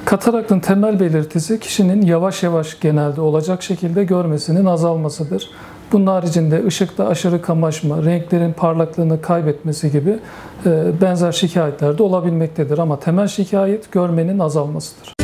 Kataraktın temel belirtisi kişinin yavaş yavaş genelde olacak şekilde görmesinin azalmasıdır. Bunun haricinde ışıkta aşırı kamaşma, renklerin parlaklığını kaybetmesi gibi benzer şikayetler de olabilmektedir. Ama temel şikayet görmenin azalmasıdır.